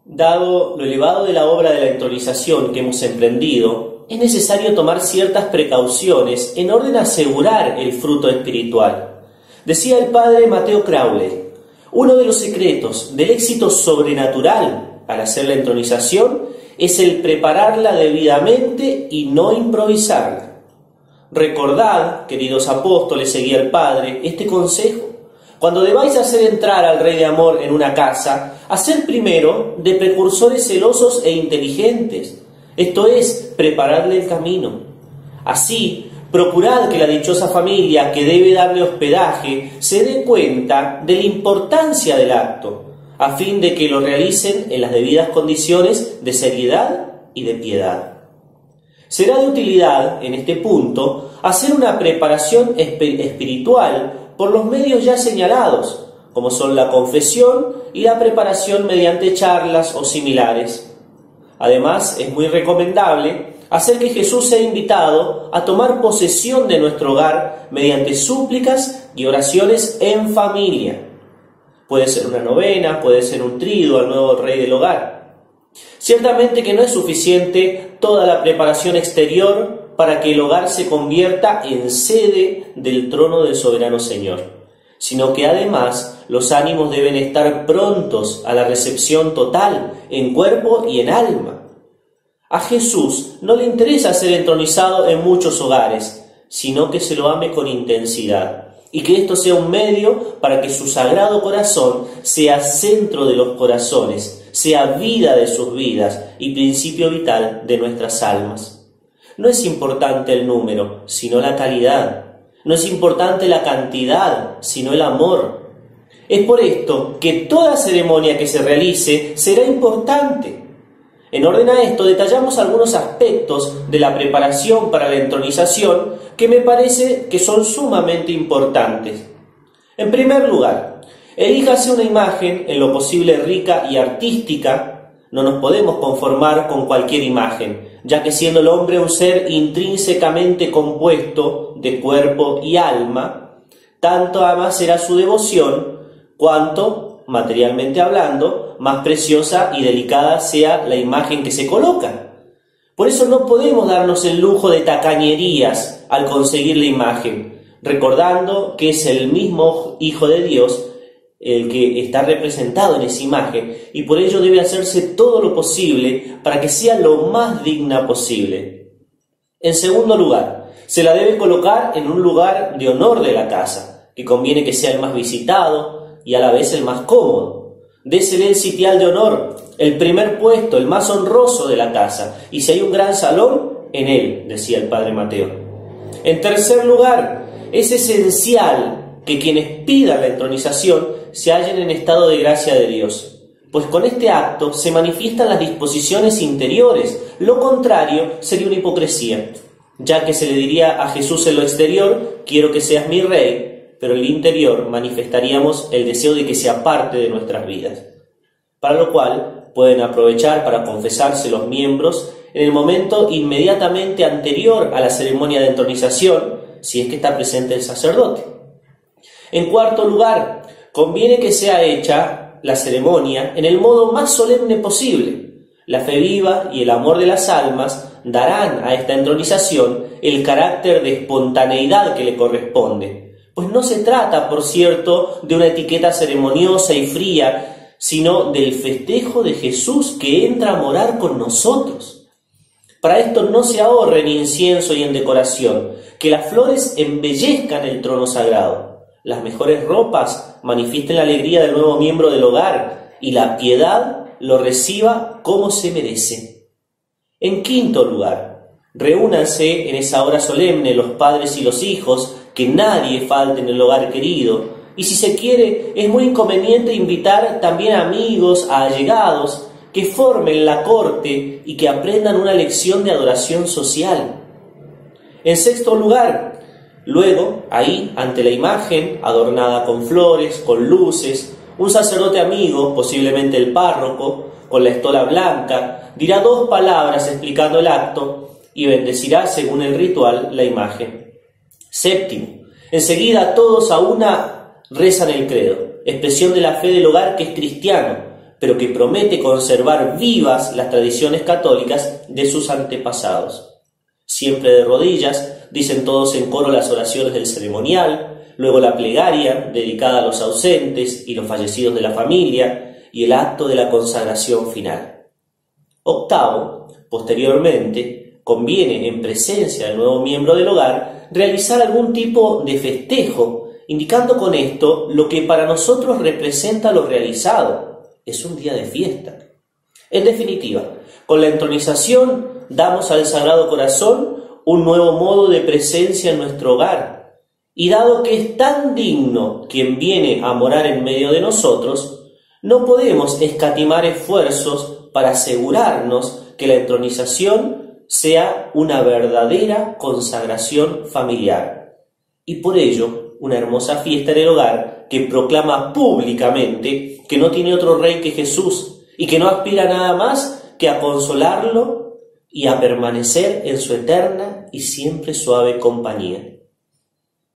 Dado lo elevado de la obra de la entronización que hemos emprendido, es necesario tomar ciertas precauciones en orden a asegurar el fruto espiritual. Decía el padre Mateo Crowley, uno de los secretos del éxito sobrenatural al hacer la entronización es el prepararla debidamente y no improvisarla. Recordad, queridos apóstoles, seguía el padre, este consejo. Cuando debáis hacer entrar al Rey de Amor en una casa, haced primero de precursores celosos e inteligentes, esto es, preparadle el camino. Así, procurad que la dichosa familia que debe darle hospedaje se dé cuenta de la importancia del acto, a fin de que lo realicen en las debidas condiciones de seriedad y de piedad. Será de utilidad, en este punto, hacer una preparación espiritual por los medios ya señalados, como son la confesión y la preparación mediante charlas o similares. Además, es muy recomendable hacer que Jesús sea invitado a tomar posesión de nuestro hogar mediante súplicas y oraciones en familia. Puede ser una novena, puede ser un triduo al nuevo Rey del hogar. Ciertamente que no es suficiente toda la preparación exterior para que el hogar se convierta en sede del trono del soberano Señor, sino que además los ánimos deben estar prontos a la recepción total en cuerpo y en alma. A Jesús no le interesa ser entronizado en muchos hogares, sino que se lo ame con intensidad, y que esto sea un medio para que su sagrado corazón sea centro de los corazones, sea vida de sus vidas y principio vital de nuestras almas. No es importante el número, sino la calidad. No es importante la cantidad, sino el amor. Es por esto que toda ceremonia que se realice será importante. En orden a esto, detallamos algunos aspectos de la preparación para la entronización que me parece que son sumamente importantes. En primer lugar, elíjase una imagen en lo posible rica y artística. No nos podemos conformar con cualquier imagen, ya que siendo el hombre un ser intrínsecamente compuesto de cuerpo y alma, tanto más será su devoción, cuanto, materialmente hablando, más preciosa y delicada sea la imagen que se coloca. Por eso no podemos darnos el lujo de tacañerías al conseguir la imagen, recordando que es el mismo Hijo de Dios el que está representado en esa imagen, y por ello debe hacerse todo lo posible para que sea lo más digna posible. En segundo lugar, se la debe colocar en un lugar de honor de la casa, que conviene que sea el más visitado y a la vez el más cómodo. Désele el sitial de honor, el primer puesto, el más honroso de la casa, y si hay un gran salón, en él, decía el padre Mateo. En tercer lugar, es esencial que quienes pidan la entronización se hallen en estado de gracia de Dios, pues con este acto se manifiestan las disposiciones interiores. Lo contrario sería una hipocresía, ya que se le diría a Jesús en lo exterior, quiero que seas mi rey, pero en el interior manifestaríamos el deseo de que sea parte de nuestras vidas, para lo cual pueden aprovechar para confesarse los miembros en el momento inmediatamente anterior a la ceremonia de entronización, si es que está presente el sacerdote. En cuarto lugar, conviene que sea hecha la ceremonia en el modo más solemne posible. La fe viva y el amor de las almas darán a esta entronización el carácter de espontaneidad que le corresponde. Pues no se trata, por cierto, de una etiqueta ceremoniosa y fría, sino del festejo de Jesús que entra a morar con nosotros. Para esto no se ahorre en incienso y en decoración, que las flores embellezcan el trono sagrado. Las mejores ropas manifiesten la alegría del nuevo miembro del hogar y la piedad lo reciba como se merece. En quinto lugar, reúnanse en esa hora solemne los padres y los hijos, que nadie falte en el hogar querido, y si se quiere es muy inconveniente invitar también a amigos, a allegados, que formen la corte y que aprendan una lección de adoración social. En sexto lugar, luego, ahí, ante la imagen, adornada con flores, con luces, un sacerdote amigo, posiblemente el párroco, con la estola blanca, dirá 2 palabras explicando el acto y bendecirá, según el ritual, la imagen. Séptimo, enseguida todos a una rezan el credo, expresión de la fe del hogar que es cristiano, pero que promete conservar vivas las tradiciones católicas de sus antepasados. Siempre de rodillas, dicen todos en coro las oraciones del ceremonial, luego la plegaria dedicada a los ausentes y los fallecidos de la familia y el acto de la consagración final. Octavo, posteriormente, conviene en presencia del nuevo miembro del hogar realizar algún tipo de festejo, indicando con esto lo que para nosotros representa lo realizado. Es un día de fiesta. En definitiva, con la entronización damos al Sagrado Corazón un nuevo modo de presencia en nuestro hogar. Y dado que es tan digno quien viene a morar en medio de nosotros, no podemos escatimar esfuerzos para asegurarnos que la entronización sea una verdadera consagración familiar. Y por ello, una hermosa fiesta en el hogar que proclama públicamente que no tiene otro rey que Jesús y que no aspira nada más que a consolarlo y a permanecer en su eterna y siempre suave compañía.